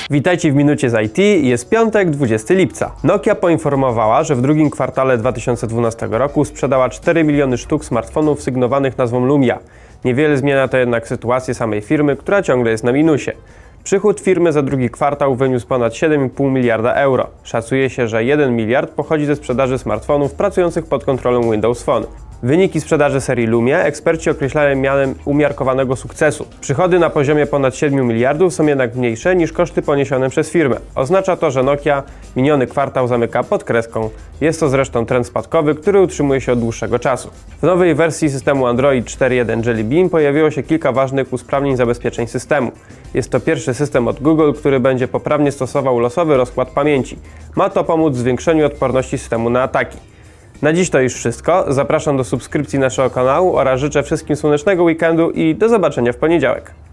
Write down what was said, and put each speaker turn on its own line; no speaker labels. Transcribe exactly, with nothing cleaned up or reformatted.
Witajcie w Minucie z I T, jest piątek, dwudziestego lipca. Nokia poinformowała, że w drugim kwartale dwa tysiące dwunastego roku sprzedała cztery miliony sztuk smartfonów sygnowanych nazwą Lumia. Niewiele zmienia to jednak sytuację samej firmy, która ciągle jest na minusie. Przychód firmy za drugi kwartał wyniósł ponad siedem i pół miliarda euro. Szacuje się, że jeden miliard pochodzi ze sprzedaży smartfonów pracujących pod kontrolą Windows Phone. Wyniki sprzedaży serii Lumia eksperci określają mianem umiarkowanego sukcesu. Przychody na poziomie ponad siedmiu miliardów są jednak mniejsze niż koszty poniesione przez firmę. Oznacza to, że Nokia miniony kwartał zamyka pod kreską. Jest to zresztą trend spadkowy, który utrzymuje się od dłuższego czasu. W nowej wersji systemu Android cztery jeden Jelly Bean pojawiło się kilka ważnych usprawnień zabezpieczeń systemu. Jest to pierwszy system od Google, który będzie poprawnie stosował losowy rozkład pamięci. Ma to pomóc w zwiększeniu odporności systemu na ataki. Na dziś to już wszystko. Zapraszam do subskrypcji naszego kanału oraz życzę wszystkim słonecznego weekendu i do zobaczenia w poniedziałek.